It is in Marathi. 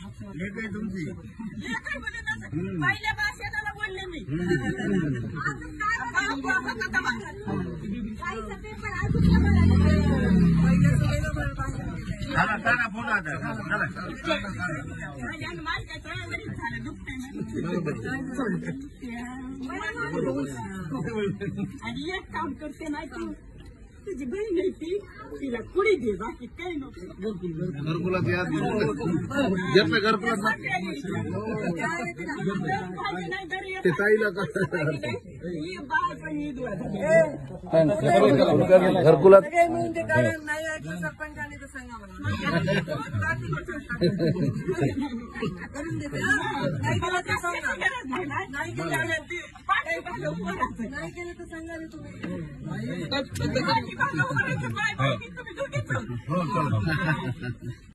एक आहे तुमची पहिल्या भाषेला बोलले मी चला फोन आता आणि एक काम करते नाही तू तुझी बहीण आहे ती तिला पुढे दे बाकी काही नको घरकुलात या घेतलं घरकुलात ते ताईला घरकुलात म्हणून ते कारण नाही ऐकलं सरपंचाने तर सांगा मला करून देते नाही केलं तर सांगा नाही केलं तर सांगा रे तुम्ही तुम्ही